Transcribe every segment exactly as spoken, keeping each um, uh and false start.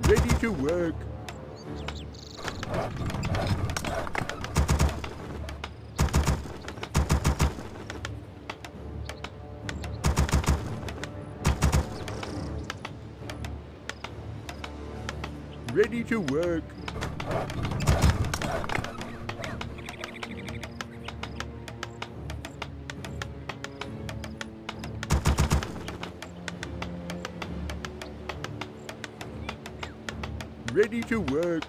Ready to work. Ready to work. Ready to work.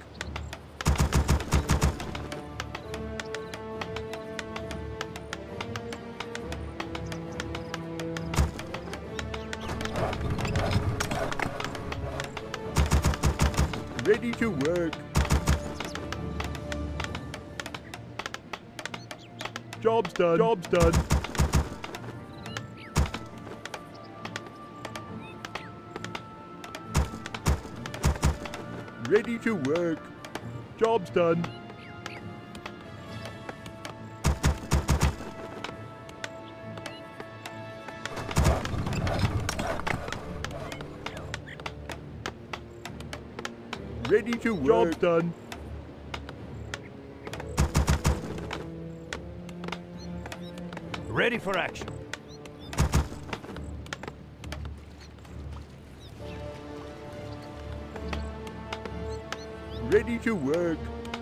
Ready to work. Job's done. Job's done. Ready to work. Job's done. Ready to work. Job's done. Ready for action. Ready to work.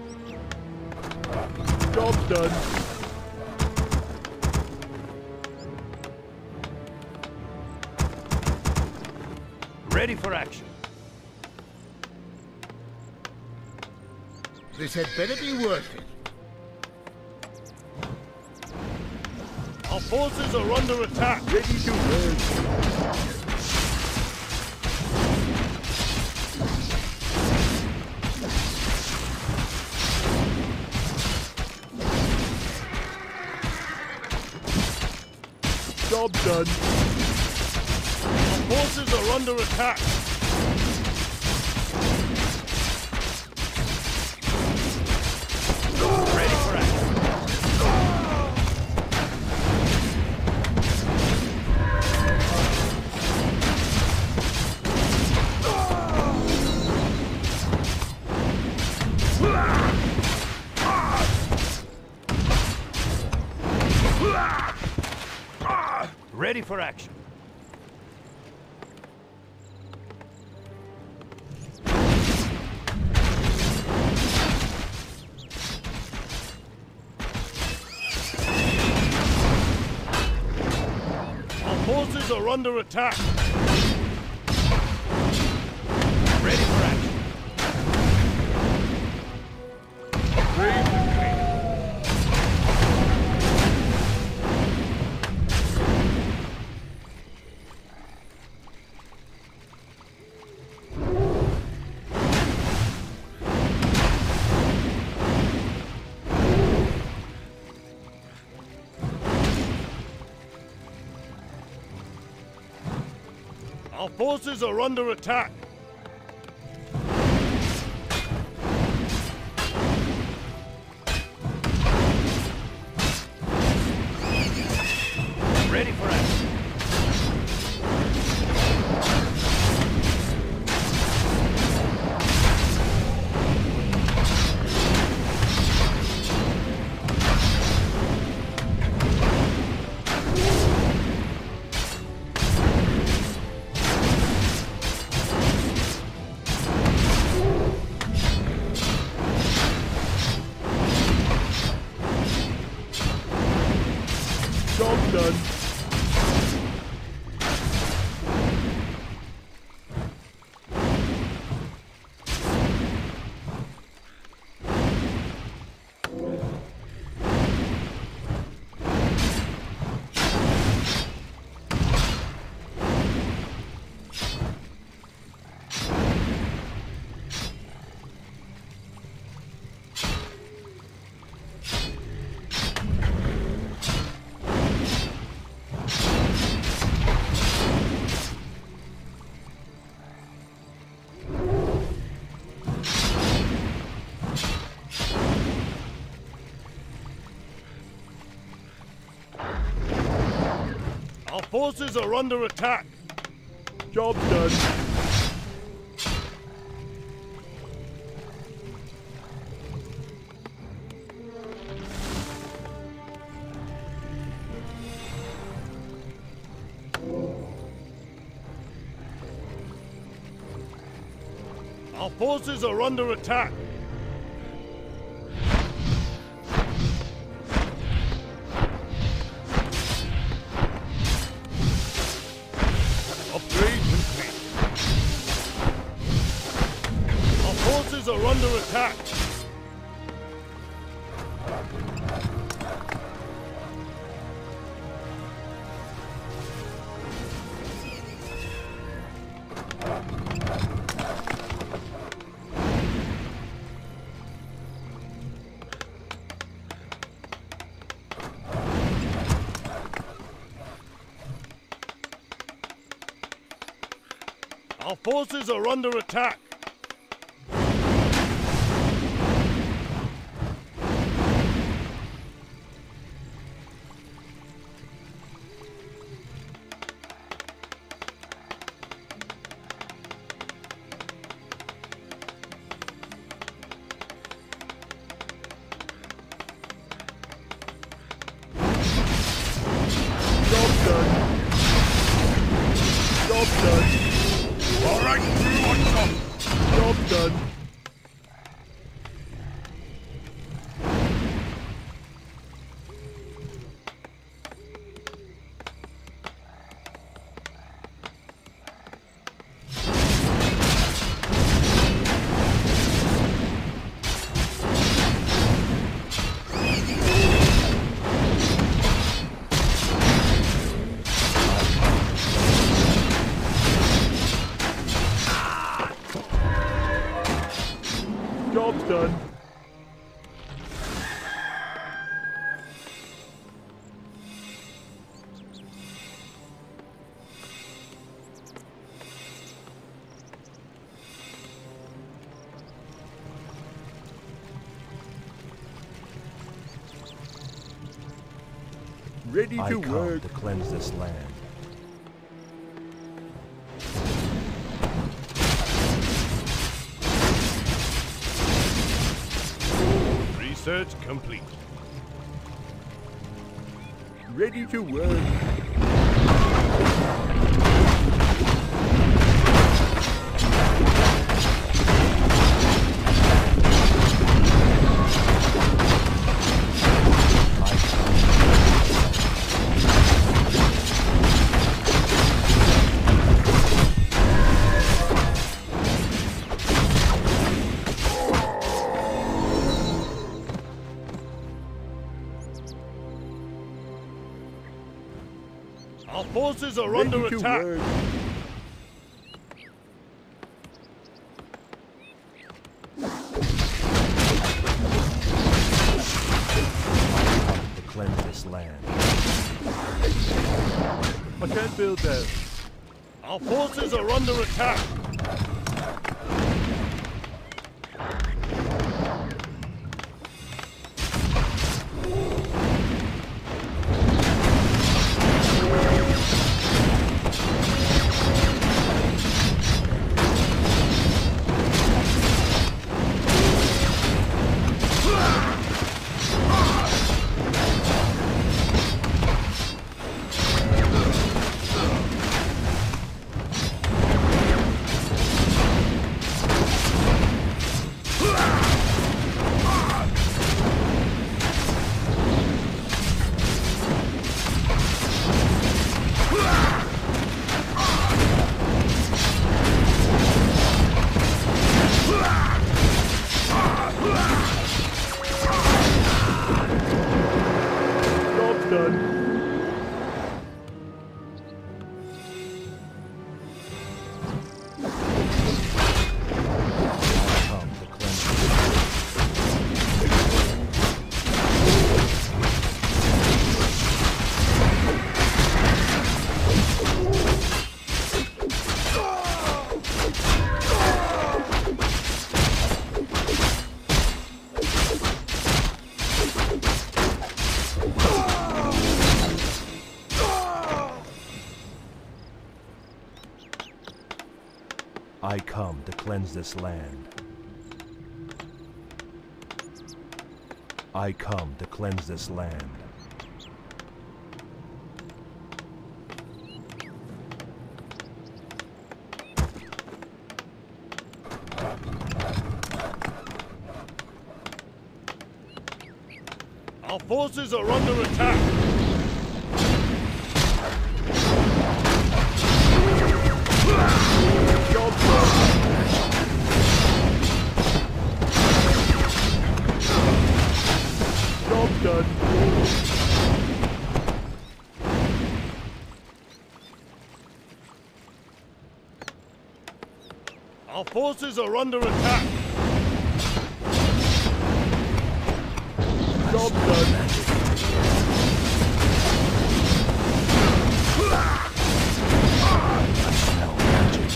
Job's done. Ready for action. This had better be worth it. Our forces are under attack. Ready to work. Job done. Our forces are under attack. Ready for action. Ready for action. Our forces are under attack. Ready for action. Brave and clean. Our forces are under attack. Ready for action. Job done. Our forces are under attack. Job done. Our forces are under attack. Upgrade complete. Our forces are under attack. Our forces are under attack. Job done. Job done. All right, through on top. Job done. Job's done. Ready I to come work. to cleanse this land. Research complete. Ready to work. Our forces are Ready under to attack. work. To cleanse this land. I can't build that. Our forces are under attack. Job's done. I come to cleanse this land. I come to cleanse this land. I come to cleanse this land. Our forces are under attack. Job done. Job done. Our forces are under attack. Job done. Smell magic.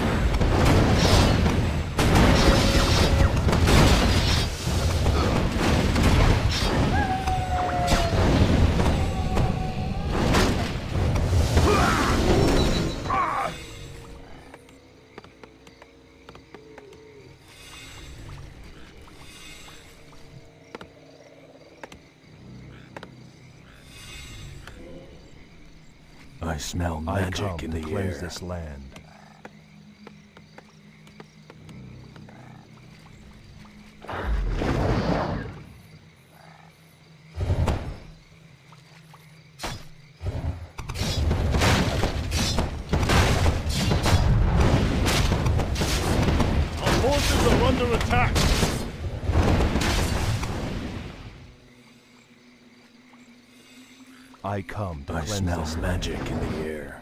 I smell I magic come in to the cleanse air. this land. Our forces are under attack. I come to I cleanse smell this land. magic in the air.